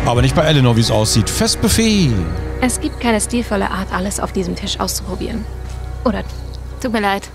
Aber nicht bei Eleanor, wie es aussieht. Festbuffet. Es gibt keine stilvolle Art, alles auf diesem Tisch auszuprobieren. Oder, tut mir leid.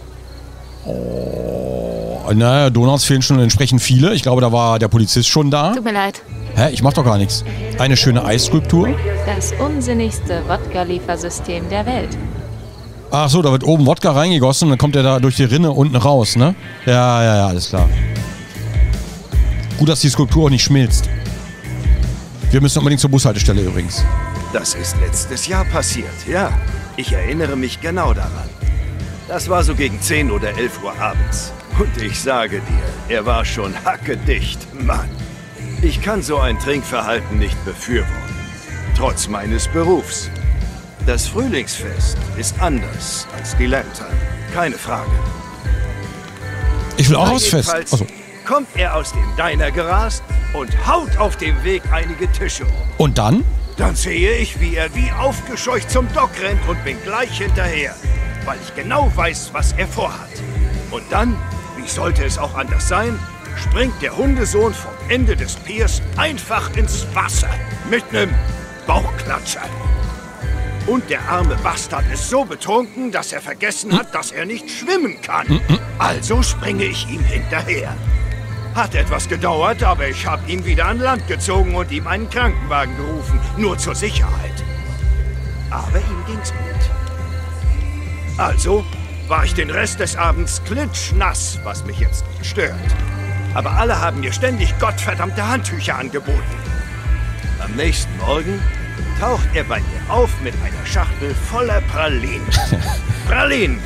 Oh, naja, Donuts fehlen schon entsprechend viele. Ich glaube, da war der Polizist schon da. Tut mir leid. Hä, ich mach doch gar nichts. Eine schöne Eisskulptur. Das unsinnigste Wodka-Liefersystem der Welt. Ach so, da wird oben Wodka reingegossen und dann kommt der da durch die Rinne unten raus, ne? Ja, alles klar. Gut, dass die Skulptur auch nicht schmilzt. Wir müssen unbedingt zur Bushaltestelle übrigens. Das ist letztes Jahr passiert, ja. Ich erinnere mich genau daran. Das war so gegen 10 oder 11 Uhr abends. Und ich sage dir, er war schon hackedicht, Mann. Ich kann so ein Trinkverhalten nicht befürworten. Trotz meines Berufs. Das Frühlingsfest ist anders als die Lantern. Keine Frage. Ich will auch aufs Fest. Achso. Kommt er aus dem Diner gerast und haut auf dem Weg einige Tische um. Und dann? Dann sehe ich, wie er wie aufgescheucht zum Dock rennt und bin gleich hinterher. Weil ich genau weiß, was er vorhat. Und dann, wie sollte es auch anders sein, springt der Hundesohn vom Ende des Piers einfach ins Wasser. Mit nem Bauchklatscher. Und der arme Bastard ist so betrunken, dass er vergessen hat, dass er nicht schwimmen kann. Also springe ich ihm hinterher. Hat etwas gedauert, aber ich habe ihn wieder an Land gezogen und ihm einen Krankenwagen gerufen. Nur zur Sicherheit. Aber ihm ging's gut. Also war ich den Rest des Abends klitschnass, was mich jetzt nicht stört. Aber alle haben mir ständig gottverdammte Handtücher angeboten. Am nächsten Morgen taucht er bei mir auf mit einer Schachtel voller Pralinen. Pralinen!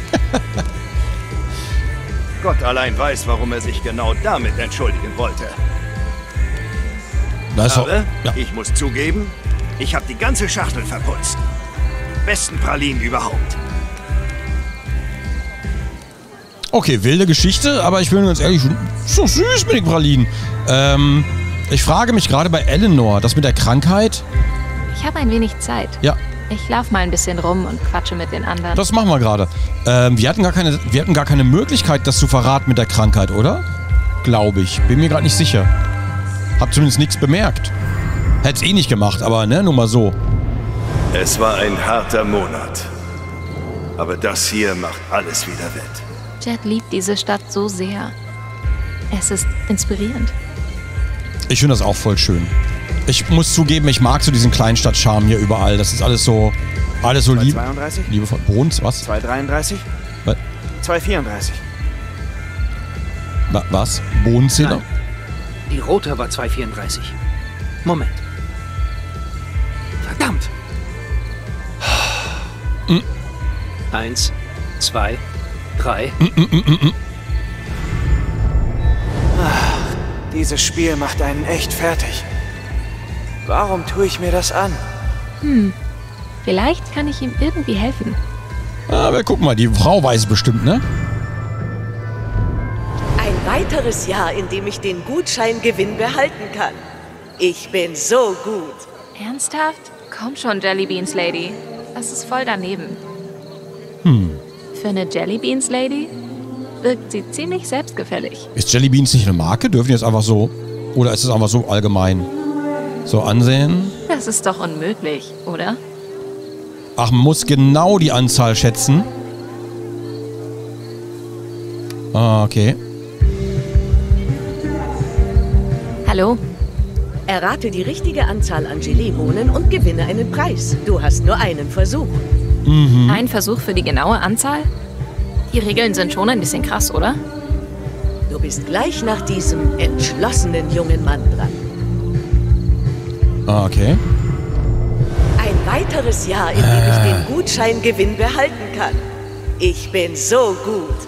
Gott allein weiß, warum er sich genau damit entschuldigen wollte. Aber ich muss zugeben, ich habe die ganze Schachtel verputzt. Besten Pralinen überhaupt. Okay, wilde Geschichte, aber ich bin ganz ehrlich, so süß mit den Pralinen. Ich frage mich gerade bei Eleanor, das mit der Krankheit. Ich habe ein wenig Zeit. Ja. Ich laufe mal ein bisschen rum und quatsche mit den anderen. Das machen wir gerade. Wir hatten gar keine Möglichkeit, das zu verraten mit der Krankheit, oder? Glaube ich. Bin mir gerade nicht sicher. Hab zumindest nichts bemerkt. Hätt's eh nicht gemacht, aber ne, nur mal so. Es war ein harter Monat. Aber das hier macht alles wieder wett. Jet liebt diese Stadt so sehr. Es ist inspirierend. Ich finde das auch voll schön. Ich muss zugeben, ich mag so diesen Kleinstadt-Charme hier überall. Das ist alles so lieb. 232? Liebevoll. Bruns, was? 233? Was? 234. Was? Bohnenzähler? Nein. Die rote war 234. Moment. Verdammt! 1, 2, 3. Ach, dieses Spiel macht einen echt fertig. Warum tue ich mir das an? Vielleicht kann ich ihm irgendwie helfen. Aber guck mal, die Frau weiß bestimmt, ne? Ein weiteres Jahr, in dem ich den Gutscheingewinn behalten kann. Ich bin so gut. Ernsthaft? Komm schon, Jellybeans Lady. Das ist voll daneben. Für eine Jellybeans Lady wirkt sie ziemlich selbstgefällig. Ist Jellybeans nicht eine Marke? Dürfen die jetzt einfach so... Oder ist es einfach so allgemein? So ansehen? Das ist doch unmöglich, oder? Ach, man muss genau die Anzahl schätzen. Ah, okay. Hallo? Errate die richtige Anzahl an Gelee-Bohnen und gewinne einen Preis. Du hast nur einen Versuch. Ein Versuch für die genaue Anzahl? Die Regeln sind schon ein bisschen krass, oder? Du bist gleich nach diesem entschlossenen jungen Mann dran. Ah, okay. Ein weiteres Jahr, in dem ich den Gutscheingewinn behalten kann. Ich bin so gut.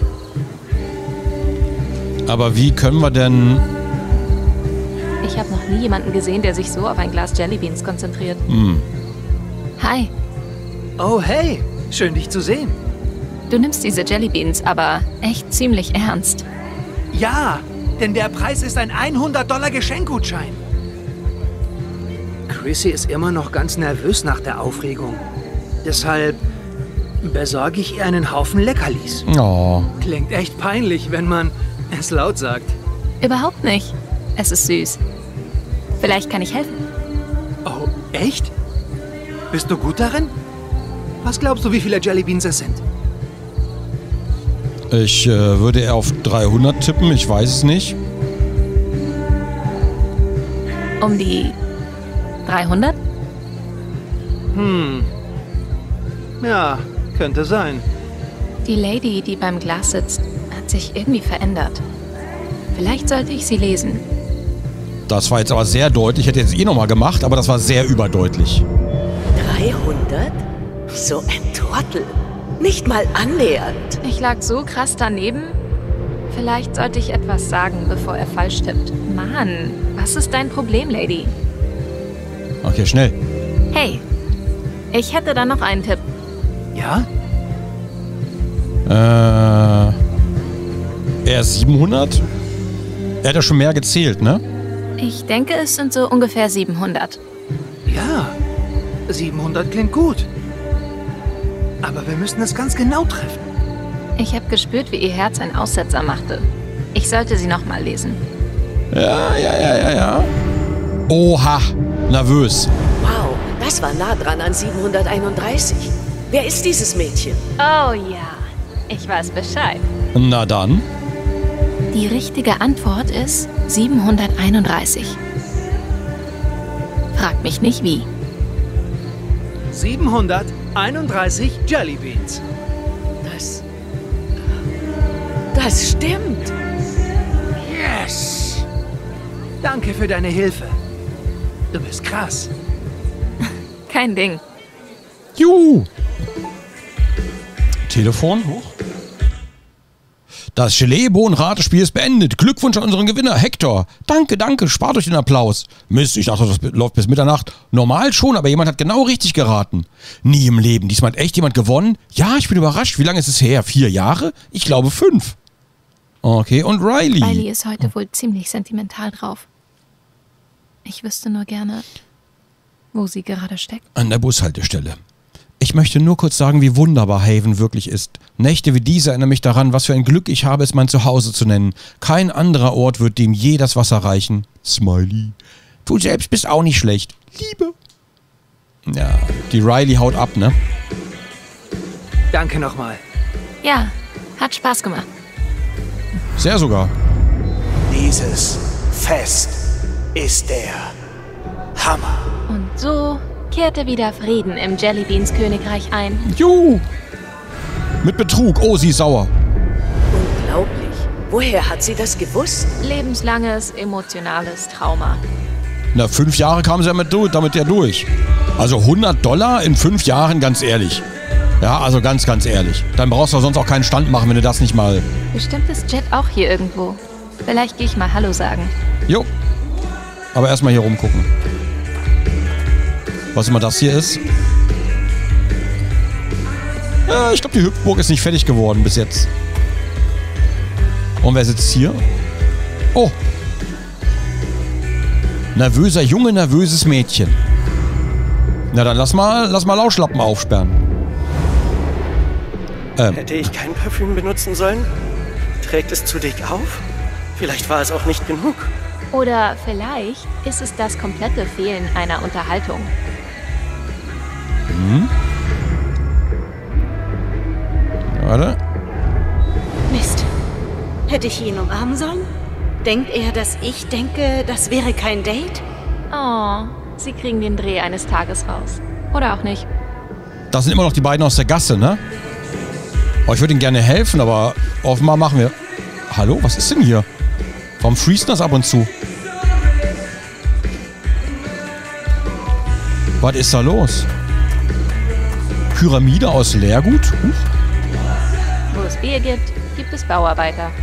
Aber wie können wir denn... Ich habe noch nie jemanden gesehen, der sich so auf ein Glas Jellybeans konzentriert. Hi, Oh, hey. Schön, dich zu sehen. du nimmst diese Jellybeans aber echt ziemlich ernst. Ja, denn der Preis ist ein $100 Geschenkgutschein. Chrissy ist immer noch ganz nervös nach der Aufregung. Deshalb besorge ich ihr einen Haufen Leckerlis. Oh. Klingt echt peinlich, wenn man es laut sagt. Überhaupt nicht. Es ist süß. Vielleicht kann ich helfen. Echt? Bist du gut darin? Was glaubst du, wie viele Jellybeans es sind? Ich würde eher auf 300 tippen, ich weiß es nicht. Um die 300? Ja, könnte sein. Die Lady, die beim Glas sitzt, hat sich irgendwie verändert. Vielleicht sollte ich sie lesen. Das war jetzt aber sehr deutlich. Ich hätte jetzt nochmal gemacht, aber das war sehr überdeutlich. 300? So ein Trottel. Nicht mal annähernd. Ich lag so krass daneben. Vielleicht sollte ich etwas sagen, bevor er falsch tippt. Mann, was ist dein Problem, Lady? Okay, schnell. Hey, ich hätte da noch einen Tipp. Ja? Er ist 700? Er hat ja schon mehr gezählt, ne? Ich denke, es sind so ungefähr 700. Ja. 700 klingt gut. Aber wir müssen es ganz genau treffen. Ich habe gespürt, wie ihr Herz einen Aussetzer machte. Ich sollte sie nochmal lesen. Ja. Oha, nervös. Wow, das war nah dran an 731. Wer ist dieses Mädchen? Oh ja, ich weiß Bescheid. Na dann. Die richtige Antwort ist 731. Frag mich nicht wie. 731 Jellybeans. Das stimmt. Yes! Danke für deine Hilfe. Du bist krass. Kein Ding. Juhu. Telefon hoch. Das Gelee-Bohnen-Ratespiel ist beendet. Glückwunsch an unseren Gewinner, Hector. Danke, spart euch den Applaus. Mist, ich dachte, das läuft bis Mitternacht. Normal schon, aber jemand hat genau richtig geraten. Nie im Leben. Diesmal hat echt jemand gewonnen. Ja, ich bin überrascht. Wie lange ist es her? 4 Jahre? Ich glaube 5. Okay, und Riley? Riley ist heute wohl ziemlich sentimental drauf. Ich wüsste nur gerne, wo sie gerade steckt. An der Bushaltestelle. Ich möchte nur kurz sagen, wie wunderbar Haven wirklich ist. Nächte wie diese erinnern mich daran, was für ein Glück ich habe, es mein Zuhause zu nennen. Kein anderer Ort wird dem je das Wasser reichen. Smiley. Du selbst bist auch nicht schlecht. Liebe. Ja, die Riley haut ab, ne? Danke nochmal. Ja, hat Spaß gemacht. Sehr sogar. Dieses Fest ist der Hammer. Und so kehrte wieder Frieden im Jellybeans Königreich ein. Juhu. Mit Betrug. Oh, sie ist sauer. Unglaublich. Woher hat sie das gewusst? Lebenslanges, emotionales Trauma. Na, 5 Jahre kam sie damit ja durch. Also $100 in 5 Jahren, ganz ehrlich. Ja, also ganz ehrlich. Dann brauchst du sonst auch keinen Stand machen, wenn du das nicht mal... Bestimmt ist Jet auch hier irgendwo. Vielleicht gehe ich mal Hallo sagen. Jo. Aber erstmal hier rumgucken. Was immer das hier ist. Ja, ich glaube, die Hüpfburg ist nicht fertig geworden bis jetzt. Und wer sitzt hier? Oh. Nervöser Junge, nervöses Mädchen. Na dann lass mal Lauschlappen aufsperren. Hätte ich kein Parfüm benutzen sollen? Trägt es zu dick auf? Vielleicht war es auch nicht genug. Oder vielleicht ist es das komplette Fehlen einer Unterhaltung. Warte. Mist. Hätte ich ihn umarmen sollen? Denkt er, dass ich denke, das wäre kein Date? Oh, sie kriegen den Dreh eines Tages raus. Oder auch nicht. Das sind immer noch die beiden aus der Gasse, ne? Oh, ich würde ihnen gerne helfen, aber offenbar machen wir... Hallo? Was ist denn hier? Warum freezen das ab und zu? Was ist da los? Pyramide aus Leergut? Wo es Bier gibt, gibt es Bauarbeiter.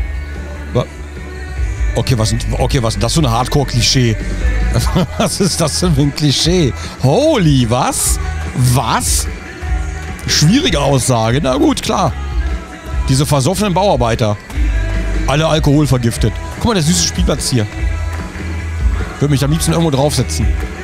Okay, was ist das für ein Hardcore-Klischee? Was ist das denn für ein Klischee? Holy, was? Was? Schwierige Aussage. Na gut, klar. Diese versoffenen Bauarbeiter. Alle Alkohol vergiftet. Guck mal, der süße Spielplatz hier. Würde mich am liebsten irgendwo draufsetzen.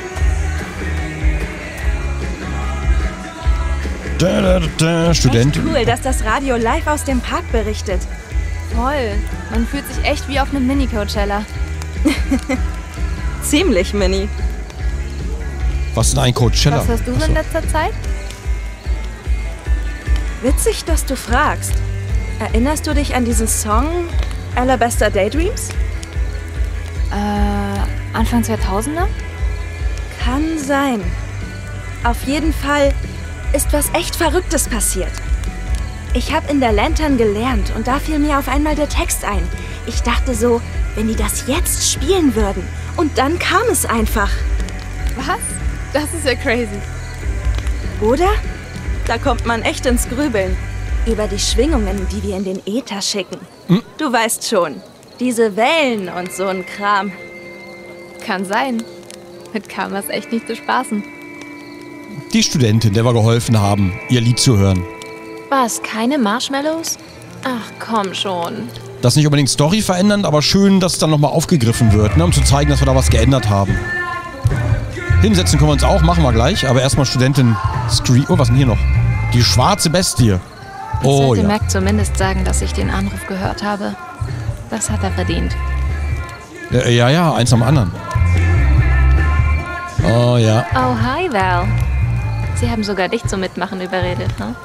Student. Echt cool, dass das Radio live aus dem Park berichtet. Voll. Man fühlt sich echt wie auf einem Mini-Coachella. Ziemlich mini. Was ist denn ein Coachella? Was hast du so in letzter Zeit? Witzig, dass du fragst. Erinnerst du dich an diesen Song Alabaster Daydreams? Anfang 2000er? Kann sein. Auf jeden Fall ist was echt Verrücktes passiert. Ich habe in der Lantern gelernt und da fiel mir auf einmal der Text ein. Ich dachte so, wenn die das jetzt spielen würden. Und dann kam es einfach. Was? Das ist ja crazy. Oder? Da kommt man echt ins Grübeln. Über die Schwingungen, die wir in den Äther schicken. Du weißt schon, diese Wellen und so ein Kram. Kann sein. Mit Karma ist echt nicht zu spaßen. Die Studentin, der wir geholfen haben, ihr Lied zu hören. Was, keine Marshmallows? Ach, komm schon. Das ist nicht unbedingt Story verändernd, aber schön, dass es dann nochmal aufgegriffen wird, ne, um zu zeigen, dass wir da was geändert haben. Hinsetzen können wir uns auch, machen wir gleich. Aber erstmal Studentin Street. Oh, was ist denn hier noch? Die schwarze Bestie. Oh, sollte ja. Mac zumindest sagen, dass ich den Anruf gehört habe. Das hat er verdient. Ja, eins am anderen. Oh, ja. Oh, hi, Val. Sie haben sogar dich zum Mitmachen überredet, ne?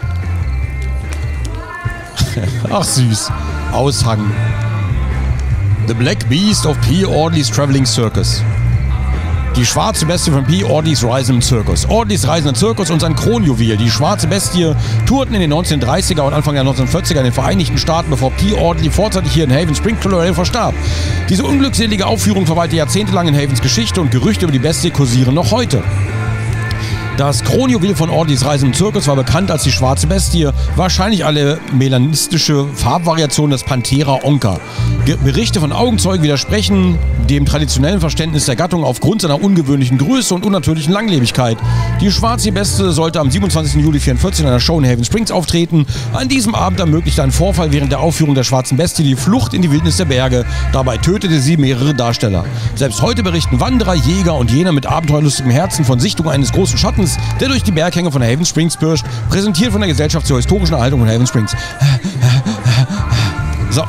Ach, süß. Aushang. The Black Beast of P. Audley's Traveling Circus. Die schwarze Bestie von P. Audleys Reisenden Zirkus. Audleys Reisenden Zirkus und sein Kronjuwel. Die schwarze Bestie tourten in den 1930er und Anfang der 1940er in den Vereinigten Staaten, bevor P. Audley vorzeitig hier in Haven Springs, Colorado verstarb. Diese unglückselige Aufführung verweilte jahrzehntelang in Havens Geschichte und Gerüchte über die Bestie kursieren noch heute. Das Kronjuwel von Audleys Reisenden Zirkus war bekannt als die schwarze Bestie, wahrscheinlich eine melanistische Farbvariation des Panthera onca. Berichte von Augenzeugen widersprechen dem traditionellen Verständnis der Gattung aufgrund seiner ungewöhnlichen Größe und unnatürlichen Langlebigkeit. Die schwarze Bestie sollte am 27. Juli 1944 in einer Show in Haven Springs auftreten. An diesem Abend ermöglichte ein Vorfall während der Aufführung der schwarzen Bestie die Flucht in die Wildnis der Berge. Dabei tötete sie mehrere Darsteller. Selbst heute berichten Wanderer, Jäger und jene mit abenteuerlustigem Herzen von Sichtungen eines großen Schattens, der durch die Berghänge von Haven Springs pirscht, präsentiert von der Gesellschaft zur historischen Erhaltung von Haven Springs. So.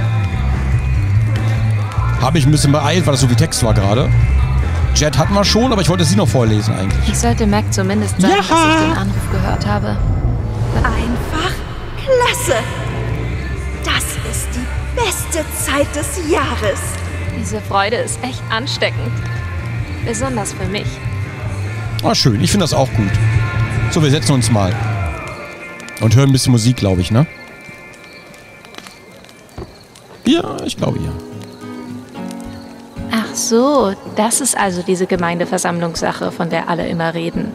Habe ich ein bisschen beeilt, weil das so viel Text war gerade. Jet hatten wir schon, aber ich wollte sie noch vorlesen eigentlich. Ich sollte Mac zumindest sagen, dass ich den Anruf gehört habe. Einfach klasse! Das ist die beste Zeit des Jahres. Diese Freude ist echt ansteckend. Besonders für mich. Ah, schön. Ich finde das auch gut. So, wir setzen uns mal. Und hören ein bisschen Musik, glaube ich, ne? Ja, ich glaube ja. Ach so, das ist also diese Gemeindeversammlungssache, von der alle immer reden.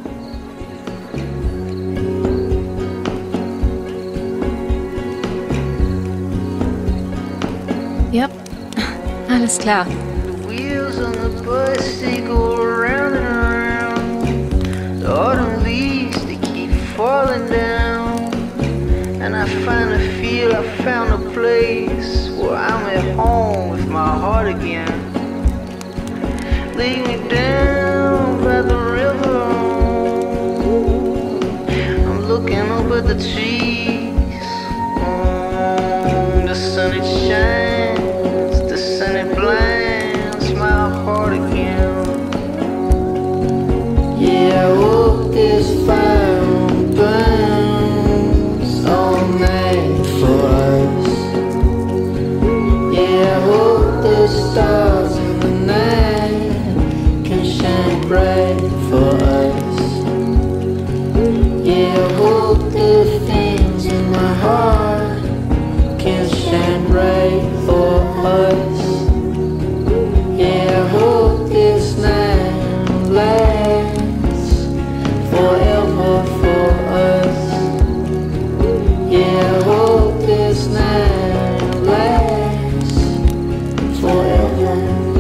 Yep, alles klar. Wheels on the bus, they go round and around. The autumn leaves, they keep falling down. And I finally feel I found a place where I'm at home with my heart again. Lay me down by the river. I'm looking up at the trees. The sun it shines, the sun it blinds my heart again. Yeah, I hope this fire burns all night for us. Yeah, I hope the stars in the night can shine bright for us. Yeah, I hope the things in my heart can shine bright for us. Yeah, I hope this night lasts forever for us. Yeah, I hope this night lasts forever.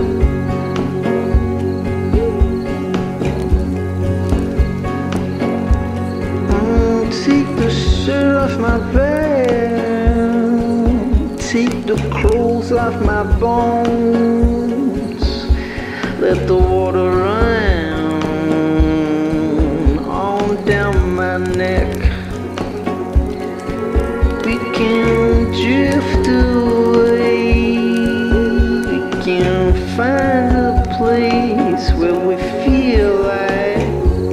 Take the shirt off my back, take the clothes off my bones, let the water run on down my neck. We can drift away, we can find a place where we feel like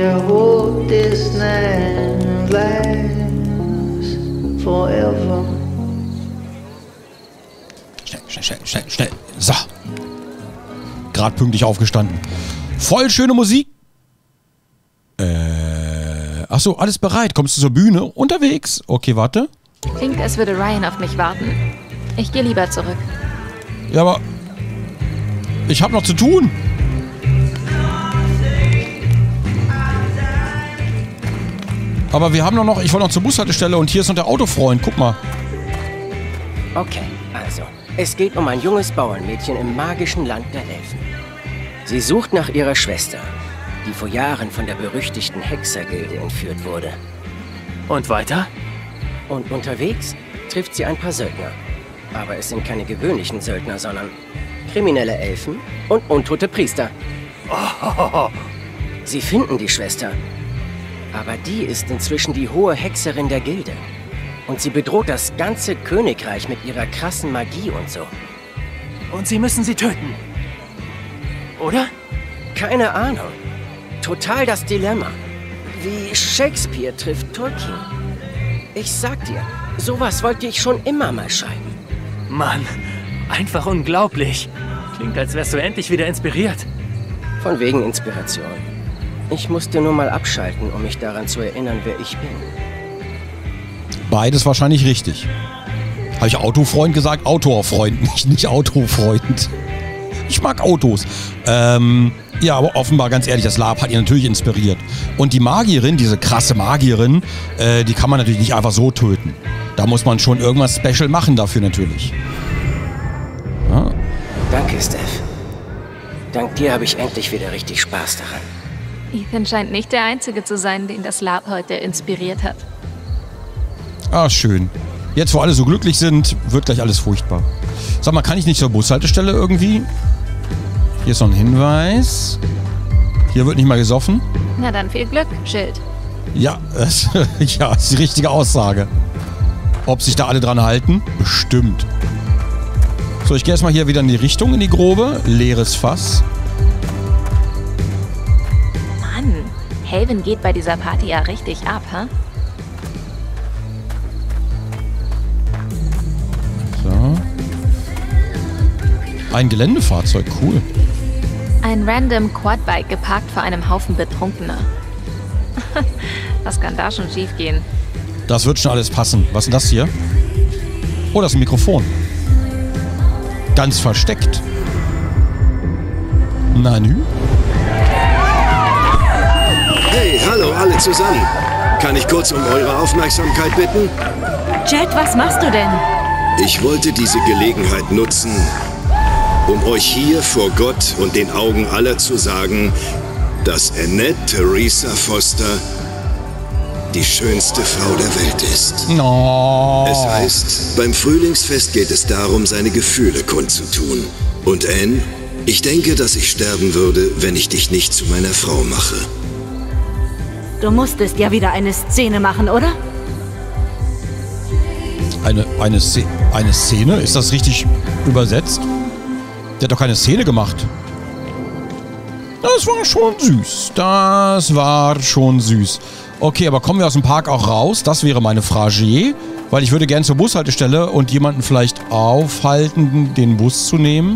I hope this night lasts forever. Schnell. So. Gerade pünktlich aufgestanden. Voll schöne Musik. Achso, alles bereit. Kommst du zur Bühne? Unterwegs. Okay, warte. Klingt, als würde Ryan auf mich warten. Ich gehe lieber zurück. Ja, aber ich habe noch zu tun. Aber wir haben doch noch, ich wollte noch zur Bushaltestelle und hier ist noch der Autofreund. Guck mal. Okay, also, es geht um ein junges Bauernmädchen im magischen Land der Elfen. Sie sucht nach ihrer Schwester, die vor Jahren von der berüchtigten Hexergilde entführt wurde. Und weiter? Und unterwegs trifft sie ein paar Söldner. Aber es sind keine gewöhnlichen Söldner, sondern kriminelle Elfen und untote Priester. Oh. Sie finden die Schwester. Aber die ist inzwischen die hohe Hexerin der Gilde. Und sie bedroht das ganze Königreich mit ihrer krassen Magie und so. Und sie müssen sie töten. Oder? Keine Ahnung. Total das Dilemma. Wie Shakespeare trifft Tolkien. Ich sag dir, sowas wollte ich schon immer mal schreiben. Mann, einfach unglaublich. Klingt, als wärst du endlich wieder inspiriert. Von wegen Inspiration. Ich musste nur mal abschalten, um mich daran zu erinnern, wer ich bin. Beides wahrscheinlich richtig. Habe ich Autofreund gesagt? Autorfreund, nicht Autofreund. Ich mag Autos. Ja, aber offenbar, ganz ehrlich, das Lab hat ihn natürlich inspiriert. Und die Magierin, diese krasse Magierin, die kann man natürlich nicht einfach so töten. Da muss man schon irgendwas special machen dafür natürlich. Ja. Danke, Steph. Dank dir habe ich endlich wieder richtig Spaß daran. Ethan scheint nicht der Einzige zu sein, den das Lab heute inspiriert hat. Ah, schön. Jetzt, wo alle so glücklich sind, wird gleich alles furchtbar. Sag mal, kann ich nicht zur Bushaltestelle irgendwie? Hier ist noch ein Hinweis. Hier wird nicht mal gesoffen. Na dann viel Glück, Schild. Ja, ja, ist die richtige Aussage. Ob sich da alle dran halten? Bestimmt. So, ich gehe erstmal hier wieder in die Richtung, in die grobe. Leeres Fass. Mann, Haven geht bei dieser Party ja richtig ab, hä? So. Ein Geländefahrzeug, cool. Ein random Quadbike geparkt vor einem Haufen Betrunkener. Was kann da schon schief gehen? Das wird schon alles passen. Was ist denn das hier? Oh, das ist ein Mikrofon. Ganz versteckt. Na nü? Hey, hallo alle zusammen. Kann ich kurz um eure Aufmerksamkeit bitten? Jet, was machst du denn? Ich wollte diese Gelegenheit nutzen, um euch hier vor Gott und den Augen aller zu sagen, dass Annette Theresa Foster die schönste Frau der Welt ist. No. Es heißt, beim Frühlingsfest geht es darum, seine Gefühle kundzutun. Und Anne, ich denke, dass ich sterben würde, wenn ich dich nicht zu meiner Frau mache. Du musstest ja wieder eine Szene machen, oder? Eine Szene? Ist das richtig übersetzt? Der hat doch keine Szene gemacht. Das war schon süß. Das war schon süß. Okay, aber kommen wir aus dem Park auch raus? Das wäre meine Frage. Weil ich würde gerne zur Bushaltestelle und jemanden vielleicht aufhalten, den Bus zu nehmen.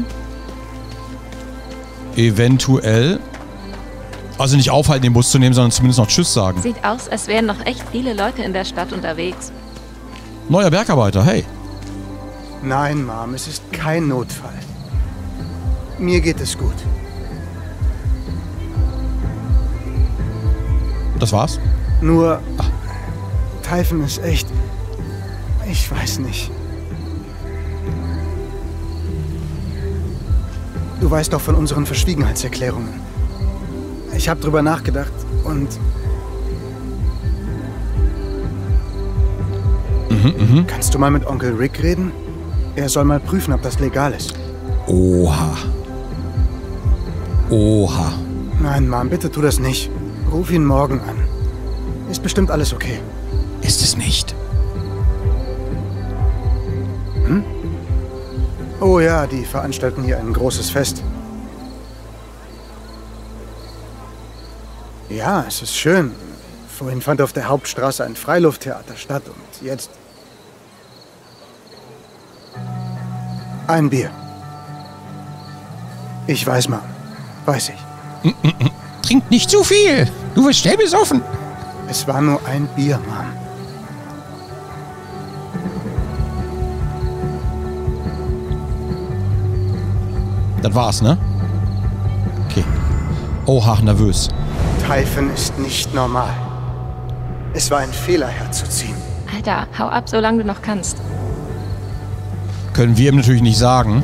Eventuell. Also nicht aufhalten, den Bus zu nehmen, sondern zumindest noch Tschüss sagen. Sieht aus, als wären noch echt viele Leute in der Stadt unterwegs. Neuer Bergarbeiter, hey. Nein, Mom, es ist kein Notfall. Mir geht es gut. Das war's? Nur, Typhon ist echt... Ich weiß nicht. Du weißt doch von unseren Verschwiegenheitserklärungen. Ich habe drüber nachgedacht und... Kannst du mal mit Onkel Rick reden? Er soll mal prüfen, ob das legal ist. Oha. Oha. Nein, Mom, bitte tu das nicht. Ruf ihn morgen an. Ist bestimmt alles okay. Ist es nicht. Hm? Oh ja, die veranstalten hier ein großes Fest. Ja, es ist schön. Vorhin fand auf der Hauptstraße ein Freilufttheater statt und jetzt... Ein Bier. Ich weiß, Mom. Weiß ich. Trink nicht zu viel. Du wirst schnell besoffen. Es war nur ein Bier, Mom. Das war's, ne? Okay. Oha, nervös. Typhon ist nicht normal. Es war ein Fehler, herzuziehen. Alter, hau ab, solange du noch kannst. Können wir ihm natürlich nicht sagen.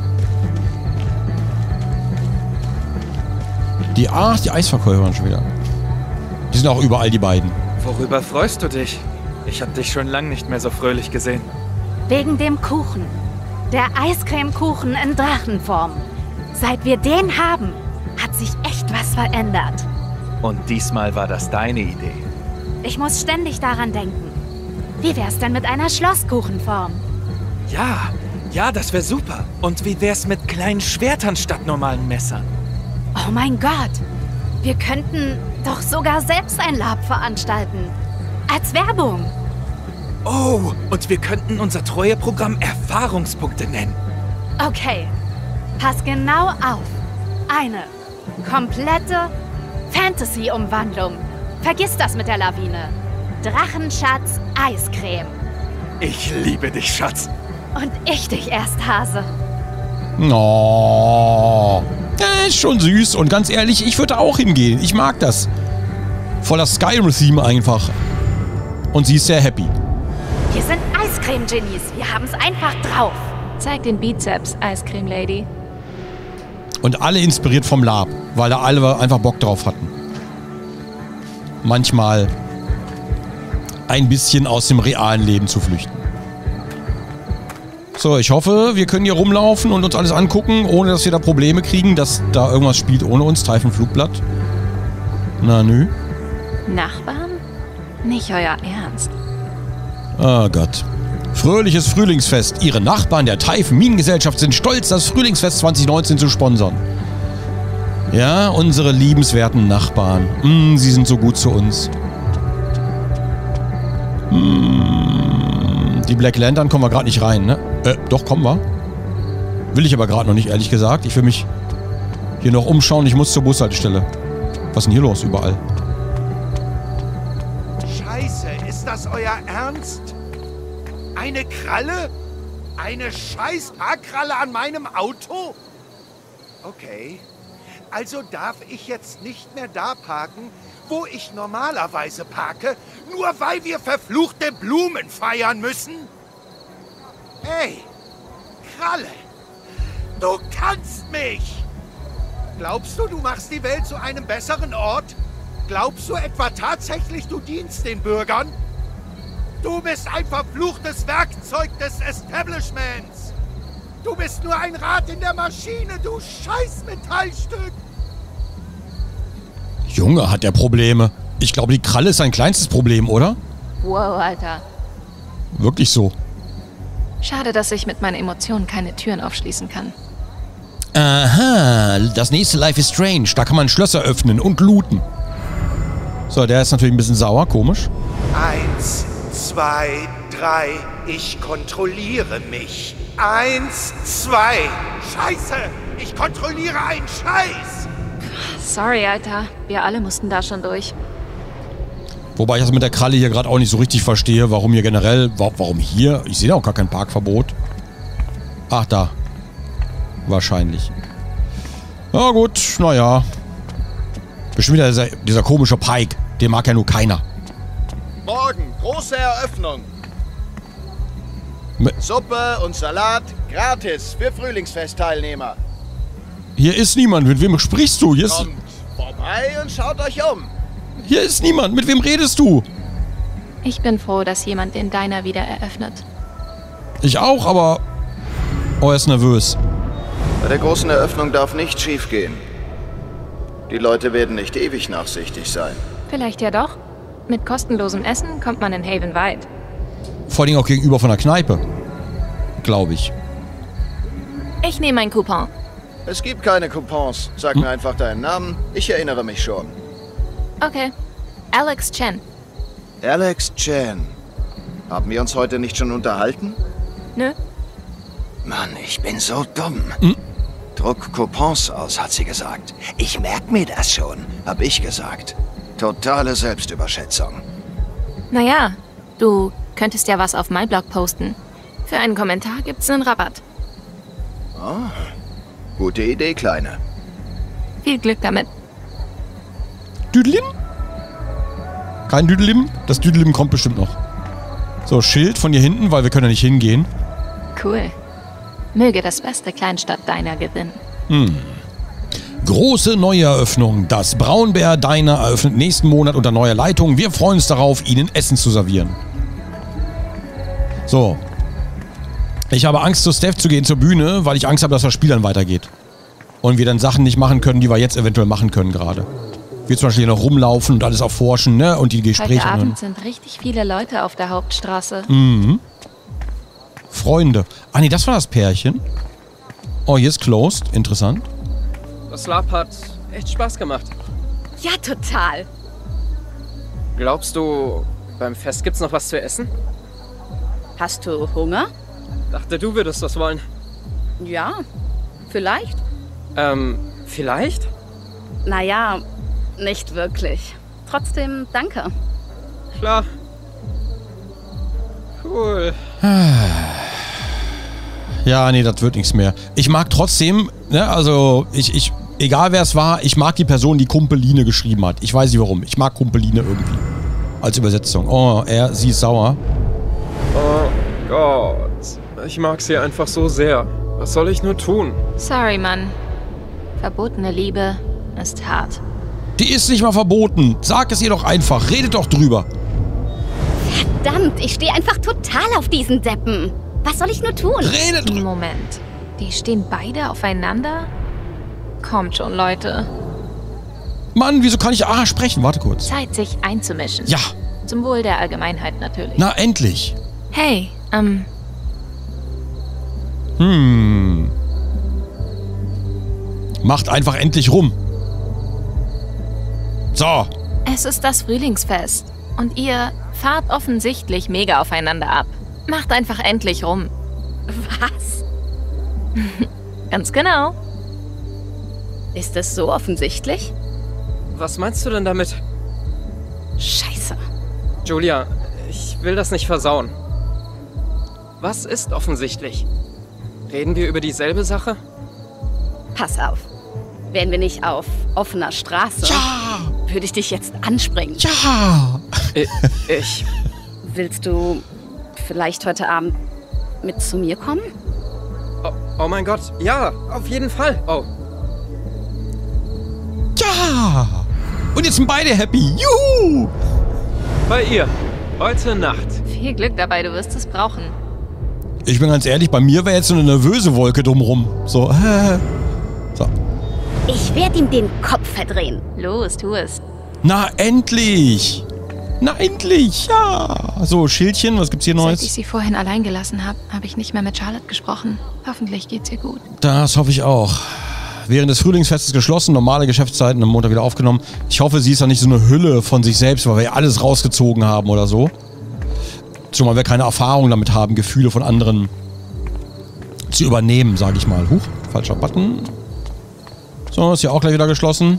Die Eisverkäufer waren schon wieder. Die sind auch überall, die beiden. Worüber freust du dich? Ich hab dich schon lange nicht mehr so fröhlich gesehen. Wegen dem Kuchen. Der Eiscremekuchen in Drachenform. Seit wir den haben, hat sich echt was verändert. Und diesmal war das deine Idee. Ich muss ständig daran denken. Wie wär's denn mit einer Schlosskuchenform? Ja, das wäre super. Und wie wär's mit kleinen Schwertern statt normalen Messern? Oh mein Gott! Wir könnten doch sogar selbst ein Lab veranstalten. Als Werbung. Oh, und wir könnten unser Treueprogramm Erfahrungspunkte nennen. Okay, pass genau auf. Eine komplette Fantasy-Umwandlung. Vergiss das mit der Lawine. Drachenschatz Eiscreme. Ich liebe dich, Schatz. Und ich dich erst, Hase. Oh. Ist schon süß. Und ganz ehrlich, ich würde auch hingehen. Ich mag das. Voller Skyrim-Theme einfach. Und sie ist sehr happy. Wir sind Eiscreme-Genies. Wir haben es einfach drauf. Zeig den Bizeps, Eiscreme Lady. Und alle inspiriert vom Lab, weil da alle einfach Bock drauf hatten. Manchmal ein bisschen aus dem realen Leben zu flüchten. So, ich hoffe, wir können hier rumlaufen und uns alles angucken, ohne dass wir da Probleme kriegen, dass da irgendwas spielt ohne uns. Typhon Flugblatt. Na, nö. Nachbarn? Nicht euer Ernst. Oh Gott. Fröhliches Frühlingsfest. Ihre Nachbarn der Typhon Minengesellschaft sind stolz, das Frühlingsfest 2019 zu sponsern. Ja, unsere liebenswerten Nachbarn. Sie sind so gut zu uns. Die Black Lantern kommen wir gerade nicht rein, ne? Doch, kommen wir. Will ich aber gerade noch nicht, ehrlich gesagt. Ich will mich hier noch umschauen. Ich muss zur Bushaltestelle. Was ist denn hier los überall? Scheiße, ist das euer Ernst? Eine Kralle? Eine scheiß Parkkralle an meinem Auto? Okay. Also darf ich jetzt nicht mehr da parken, wo ich normalerweise parke, nur weil wir verfluchte Blumen feiern müssen? Hey, Kralle, du kannst mich! Glaubst du, du machst die Welt zu einem besseren Ort? Glaubst du etwa tatsächlich, du dienst den Bürgern? Du bist ein verfluchtes Werkzeug des Establishments! Du bist nur ein Rad in der Maschine, du scheiß Metallstück! Junge, hat der Probleme. Ich glaube, die Kralle ist sein kleinstes Problem, oder? Wow, Alter. Wirklich so. Schade, dass ich mit meinen Emotionen keine Türen aufschließen kann. Aha, das nächste Life is Strange. Da kann man Schlösser öffnen und looten. So, der ist natürlich ein bisschen sauer, komisch. 1, 2, 3, ich kontrolliere mich. 1, 2, Scheiße, ich kontrolliere einen Scheiß. Sorry, Alter. Wir alle mussten da schon durch. Wobei ich das mit der Kralle hier gerade auch nicht so richtig verstehe, warum hier generell, warum hier? Ich sehe auch gar kein Parkverbot. Ach, da. Wahrscheinlich. Na gut, naja. Bestimmt wieder dieser komische Pike. Den mag ja nur keiner. Morgen, große Eröffnung. Suppe und Salat gratis für Frühlingsfestteilnehmer. Hier ist niemand. Mit wem sprichst du? Hier ist... Kommt vorbei und schaut euch um. Hier ist niemand. Mit wem redest du? Ich bin froh, dass jemand den Diner wieder eröffnet. Ich auch, aber... Oh, er ist nervös. Bei der großen Eröffnung darf nichts schief gehen. Die Leute werden nicht ewig nachsichtig sein. Vielleicht ja doch. Mit kostenlosem Essen kommt man in Haven weit. Vor allem auch gegenüber von der Kneipe. Glaube ich. Ich nehme ein Coupon. Es gibt keine Coupons. Sag mir einfach deinen Namen. Ich erinnere mich schon. Okay. Alex Chen. Alex Chen. Haben wir uns heute nicht schon unterhalten? Nö. Mann, ich bin so dumm. Druck Coupons aus, hat sie gesagt. Ich merk mir das schon, hab ich gesagt. Totale Selbstüberschätzung. Naja, du könntest ja was auf MyBlog posten. Für einen Kommentar gibt's einen Rabatt. Oh, gute Idee, Kleine. Viel Glück damit. Düdelim? Kein Düdelim? Das Düdelim kommt bestimmt noch. So, Schild von hier hinten, weil wir können ja nicht hingehen. Cool. Möge das beste Kleinstadt-Diner gewinnen. Große Neueröffnung. Das Braunbär Diner eröffnet nächsten Monat unter neuer Leitung. Wir freuen uns darauf, Ihnen Essen zu servieren. So. Ich habe Angst, zu Steph zu gehen zur Bühne, weil ich Angst habe, dass das Spiel dann weitergeht. Und wir dann Sachen nicht machen können, die wir jetzt eventuell machen können gerade. Wir zum Beispiel hier noch rumlaufen und alles erforschen, ne? Und die Gespräche. Heute Abend sind richtig viele Leute auf der Hauptstraße. Freunde. Ah nee, das war das Pärchen. Oh, hier ist closed. Interessant. Das Lab hat echt Spaß gemacht. Ja, total. Glaubst du, beim Fest gibt's noch was zu essen? Hast du Hunger? Dachte, du würdest was wollen. Ja, vielleicht. Vielleicht? Naja, nicht wirklich. Trotzdem, danke. Klar. Cool. Ja, nee, das wird nichts mehr. Ich mag trotzdem, ne, also egal wer es war, ich mag die Person, die Kumpeline geschrieben hat. Ich weiß nicht warum. Ich mag Kumpeline irgendwie. Als Übersetzung. Oh, sie ist sauer. Oh Gott. Ich mag sie einfach so sehr. Was soll ich nur tun? Sorry, Mann. Verbotene Liebe ist hart. Die ist nicht mal verboten. Sag es ihr doch einfach. Redet doch drüber. Verdammt, ich stehe einfach total auf diesen Deppen. Was soll ich nur tun? Redet drüber. Moment. Die stehen beide aufeinander? Kommt schon, Leute. Mann, wieso kann ich sprechen? Warte kurz. Zeit, sich einzumischen. Ja. Zum Wohl der Allgemeinheit natürlich. Na, endlich. Hey, Macht einfach endlich rum. So. Es ist das Frühlingsfest. Und ihr fahrt offensichtlich mega aufeinander ab. Macht einfach endlich rum. Was? Ganz genau. Ist es so offensichtlich? Was meinst du denn damit? Scheiße. Julia, ich will das nicht versauen. Was ist offensichtlich? Reden wir über dieselbe Sache? Pass auf. Wären wir nicht auf offener Straße, würde ich dich jetzt anspringen. Ja! Ich... Willst du vielleicht heute Abend mit zu mir kommen? Oh mein Gott, ja, auf jeden Fall. Oh. Ja! Und jetzt sind beide happy. Juhu! Bei ihr. Heute Nacht. Viel Glück dabei, du wirst es brauchen. Ich bin ganz ehrlich, bei mir wäre jetzt so eine nervöse Wolke drumrum. So, so. Ich werde ihm den Kopf verdrehen. Los, tu es. Na, endlich! Na, endlich! Ja! So, Schildchen, was gibt's hier Neues? Seit ich sie vorhin allein gelassen habe, habe ich nicht mehr mit Charlotte gesprochen. Hoffentlich geht's ihr gut. Das hoffe ich auch. Während des Frühlingsfestes geschlossen, normale Geschäftszeiten am Montag wieder aufgenommen. Ich hoffe, sie ist da nicht so eine Hülle von sich selbst, weil wir ja alles rausgezogen haben oder so. Zumal wir keine Erfahrung damit haben, Gefühle von anderen zu übernehmen, sage ich mal. Huch, falscher Button. So, ist hier auch gleich wieder geschlossen.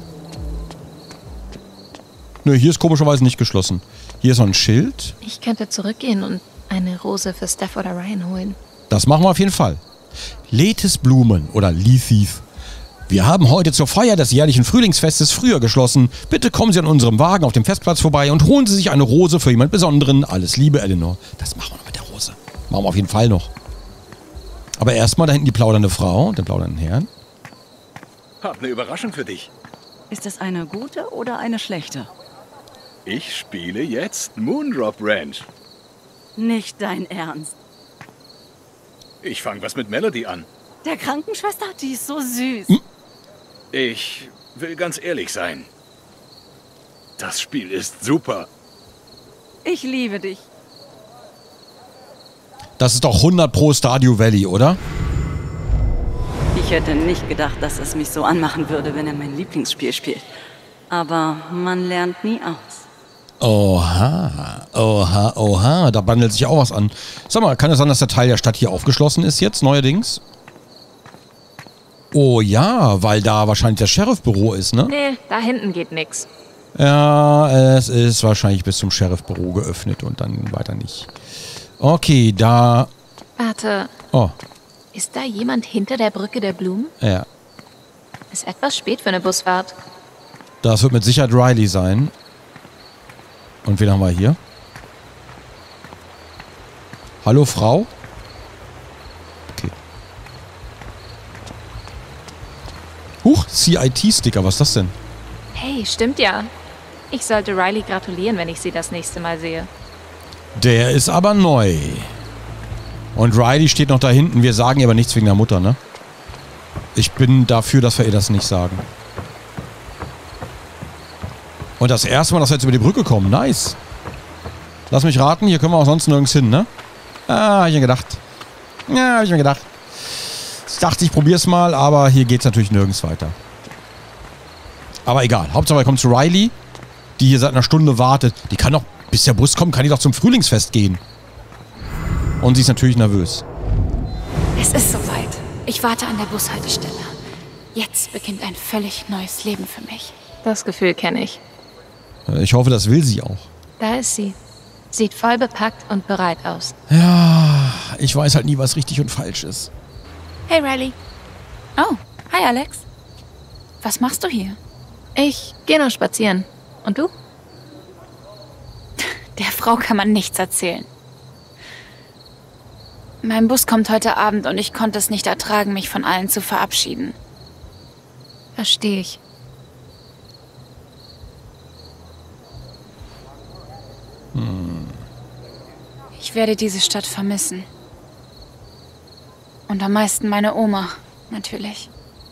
Nö, hier ist komischerweise nicht geschlossen. Hier ist noch ein Schild. Ich könnte zurückgehen und eine Rose für Steph oder Ryan holen. Das machen wir auf jeden Fall. Lethes Blumen oder Lethes. Wir haben heute zur Feier des jährlichen Frühlingsfestes früher geschlossen. Bitte kommen Sie an unserem Wagen auf dem Festplatz vorbei und holen Sie sich eine Rose für jemand Besonderen. Alles Liebe, Eleanor. Das machen wir noch mit der Rose. Machen wir auf jeden Fall noch. Aber erstmal da hinten die plaudernde Frau und den plaudernden Herrn. Hab eine Überraschung für dich. Ist es eine gute oder eine schlechte? Ich spiele jetzt Moondrop Ranch. Nicht dein Ernst. Ich fange was mit Melody an. Der Krankenschwester, die ist so süß. Ich will ganz ehrlich sein. Das Spiel ist super. Ich liebe dich. Das ist doch 100 pro Stardew Valley, oder? Ich hätte nicht gedacht, dass es mich so anmachen würde, wenn er mein Lieblingsspiel spielt. Aber man lernt nie aus. Oha, oha, oha, da bandelt sich auch was an. Sag mal, kann es sein, dass der Teil der Stadt hier aufgeschlossen ist jetzt, neuerdings? Oh ja, weil da wahrscheinlich das Sheriffbüro ist, ne? Nee, da hinten geht nix. Ja, es ist wahrscheinlich bis zum Sheriffbüro geöffnet und dann weiter nicht. Okay, da... Warte. Oh, Ist da jemand hinter der Brücke der Blumen? ja. Ist etwas spät für eine Busfahrt. Das wird mit Sicherheit Riley sein. Und wen haben wir hier? Hallo, Frau? Okay. Huch, CIT-Sticker, was ist das denn? Hey, stimmt ja. Ich sollte Riley gratulieren, wenn ich sie das nächste Mal sehe. Der ist aber neu. Und Riley steht noch da hinten. Wir sagen ihr aber nichts wegen der Mutter, ne? Ich bin dafür, dass wir ihr das nicht sagen. Und das erste Mal, dass wir jetzt über die Brücke kommen. Nice. Lass mich raten, hier können wir auch sonst nirgends hin, ne? Ah, hab ich mir gedacht. Ja, hab ich mir gedacht. Ich dachte, ich probier's mal, aber hier geht's natürlich nirgends weiter. Aber egal. Hauptsache, wir kommen zu Riley, die hier seit einer Stunde wartet. Die kann doch, bis der Bus kommt, kann die doch zum Frühlingsfest gehen. Und sie ist natürlich nervös. Es ist soweit. Ich warte an der Bushaltestelle. Jetzt beginnt ein völlig neues Leben für mich. Das Gefühl kenne ich. Ich hoffe, das will sie auch. Da ist sie. Sieht voll bepackt und bereit aus. Ja, ich weiß halt nie, was richtig und falsch ist. Hey, Riley. Oh, hi, Alex. Was machst du hier? Ich gehe nur spazieren. Und du? Der Frau kann man nichts erzählen. Mein Bus kommt heute Abend und ich konnte es nicht ertragen, mich von allen zu verabschieden. Verstehe ich. Ich werde diese Stadt vermissen. Und am meisten meine Oma, natürlich.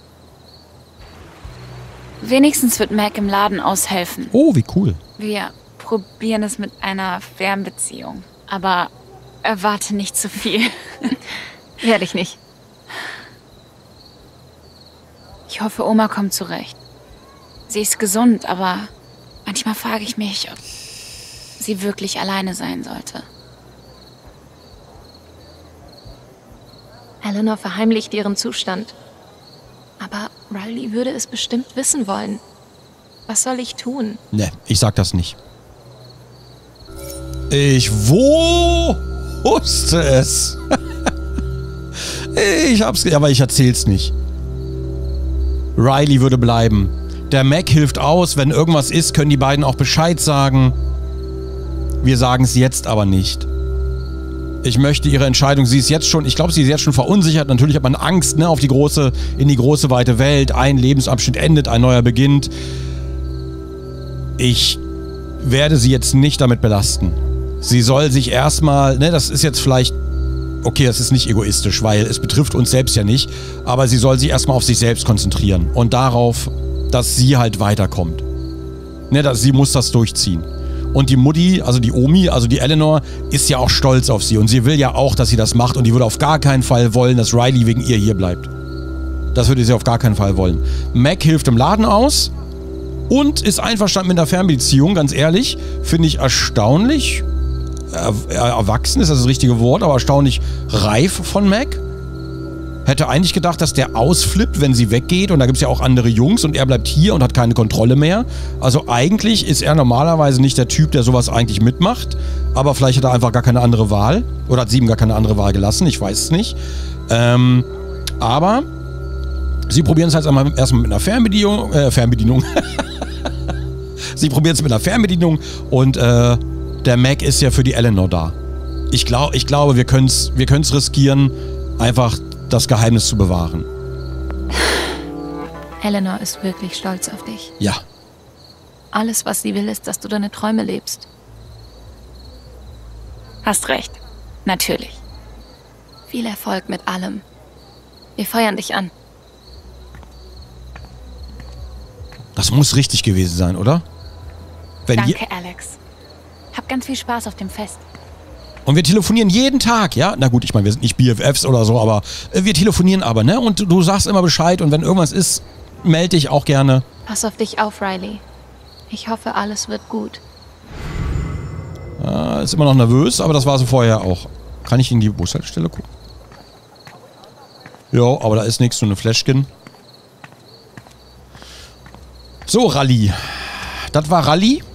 Wenigstens wird Mac im Laden aushelfen. Oh, wie cool. Wir probieren es mit einer Fernbeziehung. Aber erwarte nicht zu viel. Werde ich nicht. Ich hoffe, Oma kommt zurecht. Sie ist gesund, aber manchmal frage ich mich, ob sie wirklich alleine sein sollte. Eleanor verheimlicht ihren Zustand. Aber Riley würde es bestimmt wissen wollen. Was soll ich tun? Ne, ich sag das nicht. Ich wusste es. Ich hab's, aber ich erzähl's nicht. Riley würde bleiben. Der Mac hilft aus. Wenn irgendwas ist, können die beiden auch Bescheid sagen. Wir sagen es jetzt aber nicht. Ich möchte ihre Entscheidung, sie ist jetzt schon, ich glaube, sie ist jetzt schon verunsichert. Natürlich hat man Angst, ne, auf die große, in die große, weite Welt. Ein Lebensabschnitt endet, ein neuer beginnt. Ich werde sie jetzt nicht damit belasten. Sie soll sich erstmal, ne, das ist jetzt vielleicht, okay, das ist nicht egoistisch, weil es betrifft uns selbst ja nicht, aber sie soll sich erstmal auf sich selbst konzentrieren und darauf, dass sie halt weiterkommt. Ne, sie muss das durchziehen. Und die Mutti, also die Omi, also die Eleanor, ist ja auch stolz auf sie. Und sie will ja auch, dass sie das macht. Und die würde auf gar keinen Fall wollen, dass Riley wegen ihr hier bleibt. Das würde sie auf gar keinen Fall wollen. Mac hilft im Laden aus und ist einverstanden mit einer Fernbeziehung, ganz ehrlich. Finde ich erstaunlich. Erwachsen ist das richtige Wort, aber erstaunlich reif von Mac. Hätte eigentlich gedacht, dass der ausflippt, wenn sie weggeht. Und da gibt es ja auch andere Jungs und er bleibt hier und hat keine Kontrolle mehr. Also eigentlich ist er normalerweise nicht der Typ, der sowas eigentlich mitmacht. Aber vielleicht hat er einfach gar keine andere Wahl. Oder hat sie ihm gar keine andere Wahl gelassen. Ich weiß es nicht. Aber sie probieren es halt erstmal mit einer Fernbedienung. Sie probieren es mit einer Fernbedienung. Und der Mac ist ja für die Eleanor da. Ich glaube, wir können es riskieren, einfach das Geheimnis zu bewahren. Eleanor ist wirklich stolz auf dich. Ja. Alles, was sie will, ist, dass du deine Träume lebst. Hast recht. Natürlich. Viel Erfolg mit allem. Wir feuern dich an. Das muss richtig gewesen sein, oder? Danke, Alex. Hab ganz viel Spaß auf dem Fest. Und wir telefonieren jeden Tag, ja? Na gut, ich meine, wir sind nicht BFFs oder so, aber wir telefonieren aber, ne? Und du sagst immer Bescheid und wenn irgendwas ist, melde dich auch gerne. Pass auf dich auf, Riley. Ich hoffe, alles wird gut. Ist immer noch nervös, aber das war sie vorher auch. Kann ich in die Bushaltestelle gucken? Ja, aber da ist nichts, nur eine Flashkin. So, Rallye. Das war Rallye.